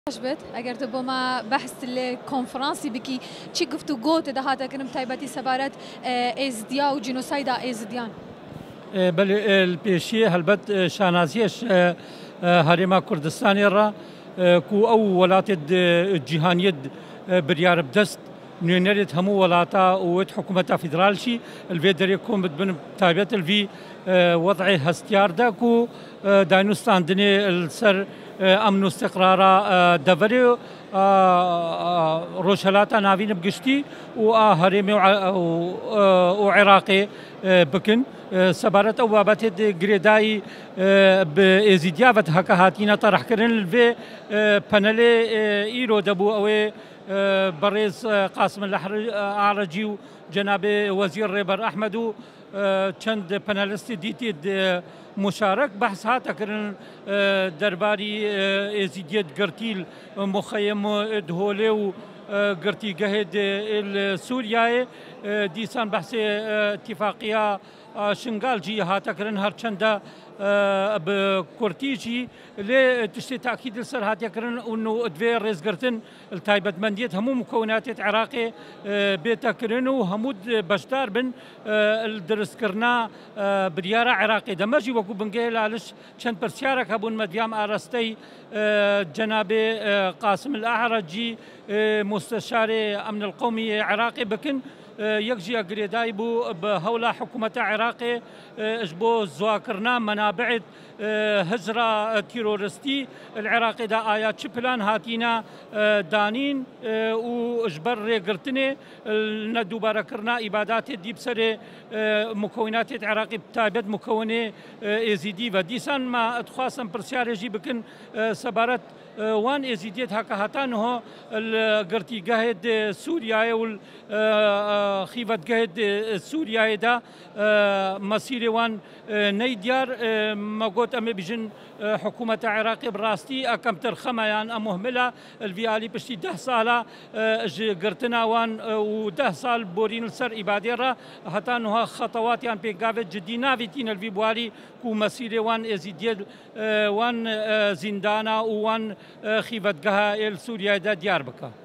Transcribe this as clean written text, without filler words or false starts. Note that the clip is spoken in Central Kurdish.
عجبت اگر تو با ما بحث الكونفرنسي بكي تشي گفتو گوت ده هاتا كنم تايبتي سبارت ازديا و جنوسايدا ازديان بل البيشي هلبت شانازيش هرما كردستاني را كو او ولات الجهانيد بريار بدست نيرت همو ولاتا وت حكومة فيدرالشي الفيدر يكون بدبن تايبت الفي وضع هستيار دا كو داينوستان دني السر امن واستقرار دفري روشلاتا نافين بقشتي وهرمي وعراقي بكن سبارت او بابات جريداي بازيديافت هكا هاتينا طرح كرن الفي بانلي ايرو دبو او بريز قاسم الاعرجي وجناب وزير ريبر احمد چند بانالست ديتي مشارك بحث هاتا كرن درباري ازيديت قرتيل مخيم دهولي و قرتي قهد السوريا ديسان بحث اتفاقية شنغال جي هاتا كرن هر چندا بكورتيجي لي تشتي تاكيد السر هات يكرن انه ادفي ريز قرتن التايبت منديت همو مكونات عراقي بيتا كرنو همود بشتار بن الدرس كرنا بريارة عراقي دمجي وكو بنجيل علش چند برسيارك هبون مديام ارستي جناب قاسم الاعرجي مستشار امن القومي عراقي بكن يكجي أجريداي بو بهولا حكومة عراقي اجبو زواكرنا منابع هجرة تيرورستي العراقي دا آيات شبلان هاتينا دانين واجبر ريقرتني ندو باركرنا إبادات دي بسر مكونات عراقي بتابد مكونة ازيدي وديسان ما اتخاصم برسيار جي بكن سبارت وان ازيديت هكا هاتان هو القرتي قهد سوريا والخيفة قهد سوريا دا مسيري وان نيديار ما قلت أمي بجن حكومة عراقي براستي أكم ترخمة يعني مهملة الفيالي بشتي 10 سالة قرتنا وان و10 سال بورين السر إباديرا حتى أنها خطوات يعني بيقافت جدينا فيتين الفيبوالي كو مسيري وان ازيديت وان زندانا وان خيفة قها السوريا دا ديار بكا